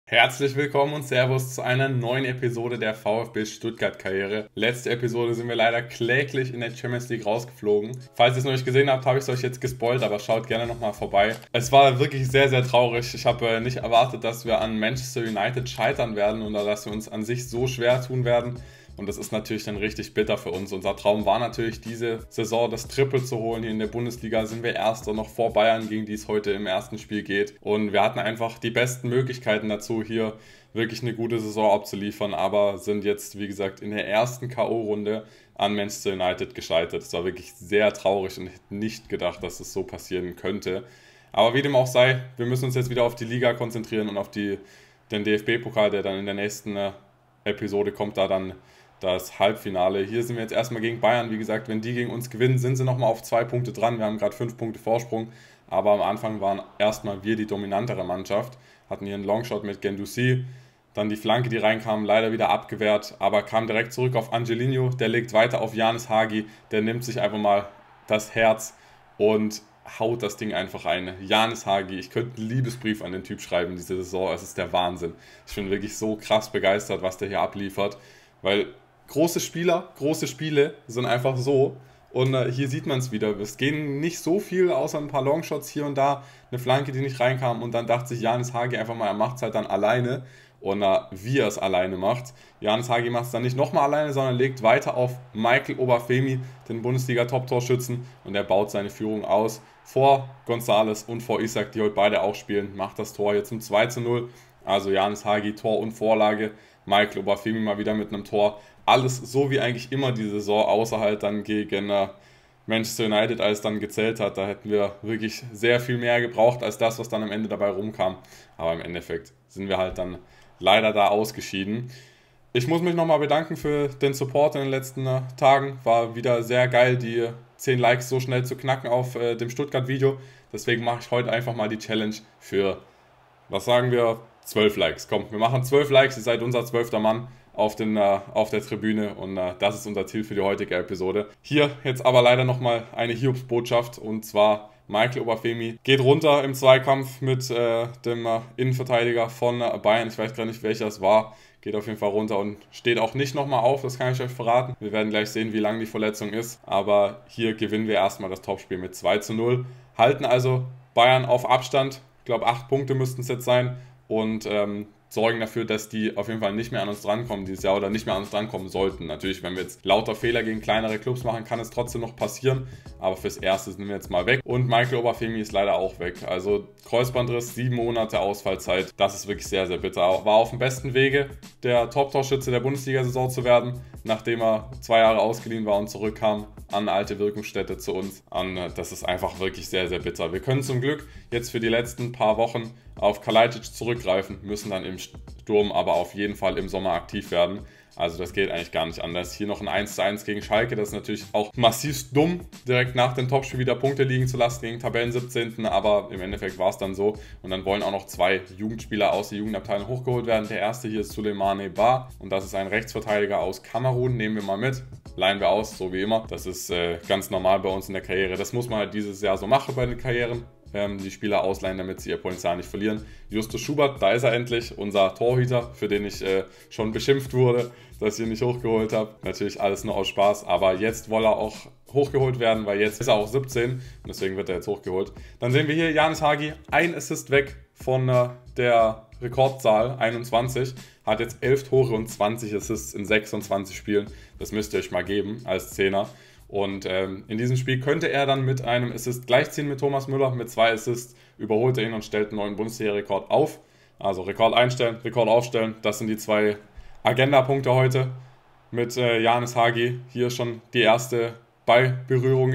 Herzlich willkommen und Servus zu einer neuen Episode der VfB Stuttgart-Karriere. Letzte Episode sind wir leider kläglich in der Champions League rausgeflogen. Falls ihr es noch nicht gesehen habt, habe ich es euch jetzt gespoilt, aber schaut gerne nochmal vorbei. Es war wirklich sehr, sehr traurig. Ich habe nicht erwartet, dass wir an Manchester United scheitern werden oder dass wir uns an sich so schwer tun werden. Und das ist natürlich dann richtig bitter für uns. Unser Traum war natürlich, diese Saison das Triple zu holen. Hier in der Bundesliga sind wir Erster, noch vor Bayern, gegen die es heute im ersten Spiel geht. Und wir hatten einfach die besten Möglichkeiten dazu, hier wirklich eine gute Saison abzuliefern. Aber sind jetzt, wie gesagt, in der ersten K.O.-Runde an Manchester United gescheitert. Das war wirklich sehr traurig und ich hätte nicht gedacht, dass es so passieren könnte. Aber wie dem auch sei, wir müssen uns jetzt wieder auf die Liga konzentrieren und auf den DFB-Pokal, der dann in der nächsten Episode kommt, da dann das Halbfinale. Hier sind wir jetzt erstmal gegen Bayern. Wie gesagt, wenn die gegen uns gewinnen, sind sie nochmal auf 2 Punkte dran. Wir haben gerade 5 Punkte Vorsprung. Aber am Anfang waren erstmal wir die dominantere Mannschaft. Hatten hier einen Longshot mit Guendouzi. Dann die Flanke, die reinkam, leider wieder abgewehrt. Aber kam direkt zurück auf Angelino. Der legt weiter auf Janis Hagi. Der nimmt sich einfach mal das Herz und haut das Ding einfach ein. Janis Hagi, ich könnte einen Liebesbrief an den Typ schreiben diese Saison. Es ist der Wahnsinn. Ich bin wirklich so krass begeistert, was der hier abliefert. Weil große Spieler, große Spiele sind einfach so. Und hier sieht man es wieder. Es gehen nicht so viel, außer ein paar Longshots hier und da. Eine Flanke, die nicht reinkam. Und dann dachte sich Janis Hagi einfach mal, er macht es halt dann alleine. Und wie er es alleine macht. Janis Hagi macht es dann nicht nochmal alleine, sondern legt weiter auf Michael Obafemi, den Bundesliga-Top-Torschützen. Und er baut seine Führung aus vor González und vor Isak, die heute beide auch spielen. Macht das Tor hier zum 2:0. Also Janis Hagi, Tor und Vorlage. Michael Obafemi mal wieder mit einem Tor. Alles so wie eigentlich immer die Saison, außer halt dann gegen Manchester United, als es dann gezählt hat. Da hätten wir wirklich sehr viel mehr gebraucht als das, was dann am Ende dabei rumkam. Aber im Endeffekt sind wir halt dann leider da ausgeschieden. Ich muss mich nochmal bedanken für den Support in den letzten Tagen. War wieder sehr geil, die 10 Likes so schnell zu knacken auf dem Stuttgart-Video. Deswegen mache ich heute einfach mal die Challenge für, was sagen wir, 12 Likes. Komm, wir machen 12 Likes, ihr seid unser 12. Mann auf der Tribüne und das ist unser Ziel für die heutige Episode. Hier jetzt aber leider nochmal eine Hiobsbotschaft und zwar Michael Obafemi geht runter im Zweikampf mit dem Innenverteidiger von Bayern. Ich weiß gar nicht, welcher es war. Geht auf jeden Fall runter und steht auch nicht nochmal auf, das kann ich euch verraten. Wir werden gleich sehen, wie lang die Verletzung ist. Aber hier gewinnen wir erstmal das Topspiel mit 2:0. Halten also Bayern auf Abstand. Ich glaube, 8 Punkte müssten es jetzt sein. Und sorgen dafür, dass die auf jeden Fall nicht mehr an uns drankommen dieses Jahr oder nicht mehr an uns drankommen sollten. Natürlich, wenn wir jetzt lauter Fehler gegen kleinere Clubs machen, kann es trotzdem noch passieren. Aber fürs Erste sind wir jetzt mal weg. Und Michael Obafemi ist leider auch weg. Also Kreuzbandriss, 7 Monate Ausfallzeit. Das ist wirklich sehr, sehr bitter. War auf dem besten Wege, der Top-Torschütze der Bundesliga-Saison zu werden, nachdem er 2 Jahre ausgeliehen war und zurückkam an eine alte Wirkungsstätte zu uns. Und das ist einfach wirklich sehr, sehr bitter. Wir können zum Glück jetzt für die letzten paar Wochen auf Kalajdzic zurückgreifen, müssen dann im Sturm aber auf jeden Fall im Sommer aktiv werden. Also das geht eigentlich gar nicht anders. Hier noch ein 1:1 gegen Schalke, das ist natürlich auch massiv dumm, direkt nach dem Topspiel wieder Punkte liegen zu lassen gegen Tabellen 17. Aber im Endeffekt war es dann so. Und dann wollen auch noch 2 Jugendspieler aus der Jugendabteilung hochgeholt werden. Der erste hier ist Souleymane Ba und das ist ein Rechtsverteidiger aus Kamerun. Nehmen wir mal mit, leihen wir aus, so wie immer. Das ist ganz normal bei uns in der Karriere. Das muss man halt dieses Jahr so machen bei den Karrieren. Die Spieler ausleihen, damit sie ihr Potenzial nicht verlieren. Justus Schubert, da ist er endlich, unser Torhüter, für den ich schon beschimpft wurde, dass ich ihn nicht hochgeholt habe. Natürlich alles nur aus Spaß, aber jetzt soll er auch hochgeholt werden, weil jetzt ist er auch 17 und deswegen wird er jetzt hochgeholt. Dann sehen wir hier Janis Hagi, ein Assist weg von der Rekordzahl, 21, hat jetzt 11 Tore und 20 Assists in 26 Spielen. Das müsst ihr euch mal geben als Zehner. Und in diesem Spiel könnte er dann mit einem Assist gleichziehen mit Thomas Müller. Mit 2 Assists überholt er ihn und stellt einen neuen Bundesliga-Rekord auf. Also Rekord einstellen, Rekord aufstellen. Das sind die 2 Agenda-Punkte heute mit Janis Hagi. Hier schon die erste Ballberührung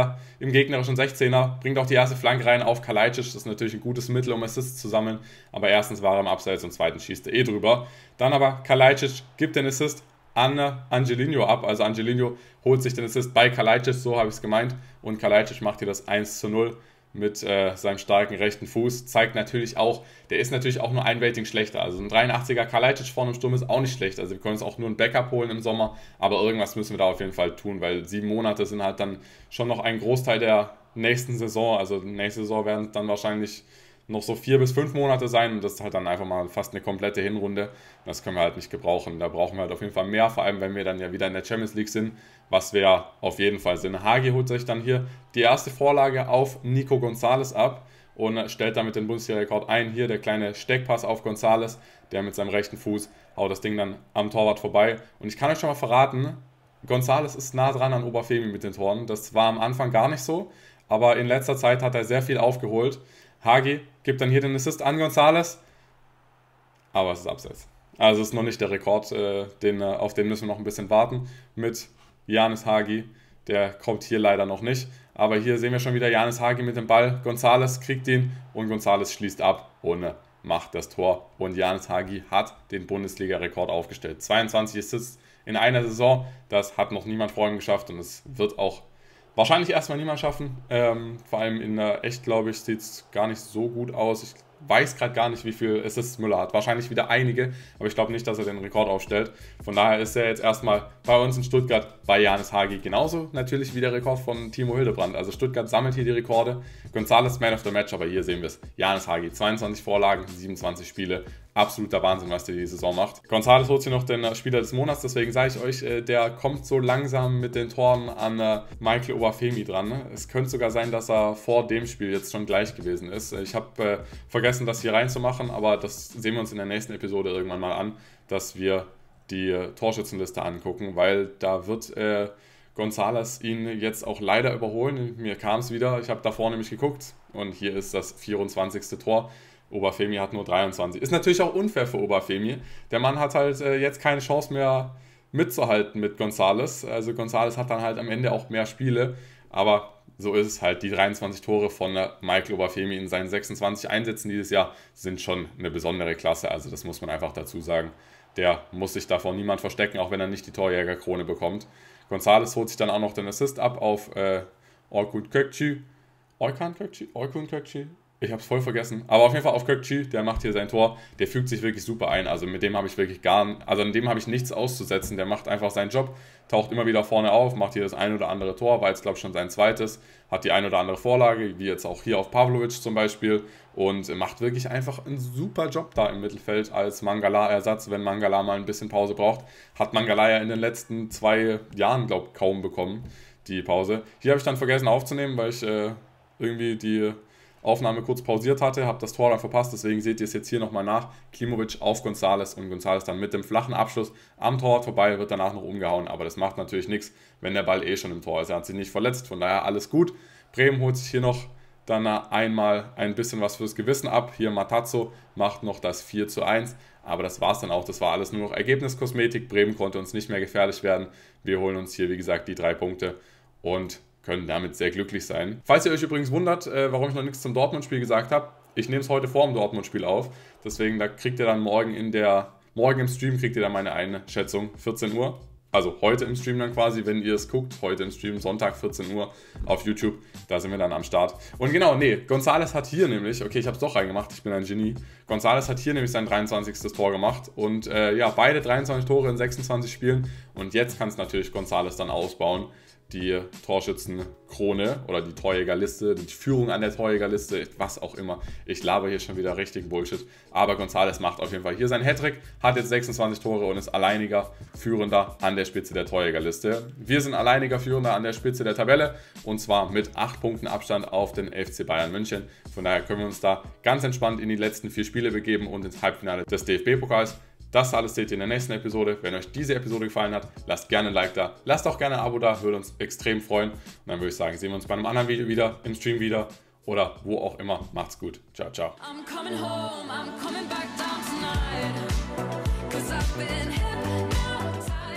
im gegnerischen 16er. Bringt auch die erste Flanke rein auf Kalajdzic. Das ist natürlich ein gutes Mittel, um Assists zu sammeln. Aber erstens war er im Abseits und zweitens schießt er drüber. Dann aber Kalajdzic gibt den Assist an Angelino ab. Also Angelino holt sich den Assist bei Kalajdzic, so habe ich es gemeint. Und Kalajdzic macht hier das 1:0 mit seinem starken rechten Fuß. Zeigt natürlich auch, der ist natürlich auch nur ein Rating schlechter. Also ein 83er Kalajdzic vorne im Sturm ist auch nicht schlecht. Also wir können uns auch nur ein Backup holen im Sommer. Aber irgendwas müssen wir da auf jeden Fall tun, weil 7 Monate sind halt dann schon noch ein Großteil der nächsten Saison. Also nächste Saison werden dann wahrscheinlich noch so 4 bis 5 Monate sein und das ist halt dann einfach mal fast eine komplette Hinrunde. Das können wir halt nicht gebrauchen. Da brauchen wir halt auf jeden Fall mehr, vor allem wenn wir dann ja wieder in der Champions League sind, was wir ja auf jeden Fall sind. Hagi holt sich dann hier die erste Vorlage auf Nico González ab und stellt damit den Bundesliga-Rekord ein. Hier der kleine Steckpass auf González, der mit seinem rechten Fuß haut das Ding dann am Torwart vorbei. Und ich kann euch schon mal verraten, González ist nah dran an Obafemi mit den Toren. Das war am Anfang gar nicht so, aber in letzter Zeit hat er sehr viel aufgeholt. Hagi gibt dann hier den Assist an González, aber es ist abseits. Also es ist noch nicht der Rekord, auf den müssen wir noch ein bisschen warten mit Janis Hagi. Der kommt hier leider noch nicht. Aber hier sehen wir schon wieder Janis Hagi mit dem Ball. González kriegt ihn und González schließt ab und macht das Tor. Und Janis Hagi hat den Bundesliga-Rekord aufgestellt. 22 Assists in einer Saison. Das hat noch niemand vor ihm geschafft und es wird auch wahrscheinlich erstmal niemand schaffen. Vor allem in der echt, glaube ich, sieht es gar nicht so gut aus. Ich weiß gerade gar nicht, wie viel Assists Müller hat. Wahrscheinlich wieder einige, aber ich glaube nicht, dass er den Rekord aufstellt. Von daher ist er jetzt erstmal bei uns in Stuttgart bei Janis Hagi. Genauso natürlich wie der Rekord von Timo Hildebrand. Also Stuttgart sammelt hier die Rekorde. González Man of the Match, aber hier sehen wir es. Janis Hagi, 22 Vorlagen, 27 Spiele. Absoluter Wahnsinn, was der die Saison macht. González holt hier noch den Spieler des Monats, deswegen sage ich euch, der kommt so langsam mit den Toren an Michael Obafemi dran. Es könnte sogar sein, dass er vor dem Spiel jetzt schon gleich gewesen ist. Ich habe vergessen, das hier reinzumachen, aber das sehen wir uns in der nächsten Episode irgendwann mal an, dass wir die Torschützenliste angucken, weil da wird González ihn jetzt auch leider überholen. Mir kam es wieder, ich habe davor nämlich geguckt und hier ist das 24. Tor. Obafemi hat nur 23. Ist natürlich auch unfair für Obafemi. Der Mann hat halt jetzt keine Chance mehr mitzuhalten mit González. Also González hat dann halt am Ende auch mehr Spiele. Aber so ist es halt. Die 23 Tore von Michael Obafemi in seinen 26 Einsätzen dieses Jahr sind schon eine besondere Klasse. Also das muss man einfach dazu sagen. Der muss sich davor niemand verstecken, auch wenn er nicht die Torjägerkrone bekommt. González holt sich dann auch noch den Assist ab auf Orkun Kökçü. Ich habe es voll vergessen. Aber auf jeden Fall auf Kökçü, der macht hier sein Tor. Der fügt sich wirklich super ein. Also mit dem habe ich wirklich an dem habe ich nichts auszusetzen. Der macht einfach seinen Job, taucht immer wieder vorne auf, macht hier das ein oder andere Tor, war jetzt glaube ich schon sein zweites, hat die ein oder andere Vorlage, wie jetzt auch hier auf Pavlovic zum Beispiel und macht wirklich einfach einen super Job da im Mittelfeld als Mangala-Ersatz, wenn Mangala mal ein bisschen Pause braucht. Hat Mangala ja in den letzten 2 Jahren, glaube ich, kaum bekommen, die Pause. Hier habe ich dann vergessen aufzunehmen, weil ich irgendwie die Aufnahme kurz pausiert hatte, habe das Tor dann verpasst, deswegen seht ihr es jetzt hier nochmal nach. Klimovic auf González und González dann mit dem flachen Abschluss am Tor vorbei, wird danach noch umgehauen, aber das macht natürlich nichts, wenn der Ball schon im Tor ist. Er hat sich nicht verletzt, von daher alles gut. Bremen holt sich hier noch dann einmal ein bisschen was fürs Gewissen ab. Hier Matazzo macht noch das 4:1, aber das war es dann auch. Das war alles nur noch Ergebniskosmetik. Bremen konnte uns nicht mehr gefährlich werden. Wir holen uns hier, wie gesagt, die 3 Punkte und können damit sehr glücklich sein. Falls ihr euch übrigens wundert, warum ich noch nichts zum Dortmund-Spiel gesagt habe, ich nehme es heute vor dem Dortmund-Spiel auf, deswegen da kriegt ihr dann morgen im Stream kriegt ihr dann meine Einschätzung, 14 Uhr. Also heute im Stream dann quasi, wenn ihr es guckt, heute im Stream, Sonntag 14 Uhr auf YouTube, da sind wir dann am Start. Und genau, González hat hier nämlich, okay, ich habe es doch reingemacht, ich bin ein Genie, González hat hier nämlich sein 23. Tor gemacht und beide 23 Tore in 26 Spielen und jetzt kann es natürlich González dann ausbauen, die Torschützenkrone oder die Torjägerliste, die Führung an der Torjägerliste, was auch immer. Ich laber hier schon wieder richtig Bullshit. Aber González macht auf jeden Fall hier seinen Hattrick, hat jetzt 26 Tore und ist alleiniger Führender an der Spitze der Torjägerliste. Wir sind alleiniger Führender an der Spitze der Tabelle und zwar mit 8 Punkten Abstand auf den FC Bayern München. Von daher können wir uns da ganz entspannt in die letzten 4 Spiele begeben und ins Halbfinale des DFB-Pokals. Das alles seht ihr in der nächsten Episode. Wenn euch diese Episode gefallen hat, lasst gerne ein Like da. Lasst auch gerne ein Abo da, würde uns extrem freuen. Und dann würde ich sagen, sehen wir uns bei einem anderen Video wieder, im Stream wieder oder wo auch immer. Macht's gut. Ciao, ciao. I'm coming home, I'm coming back down tonight. 'Cause I've been hypnotized.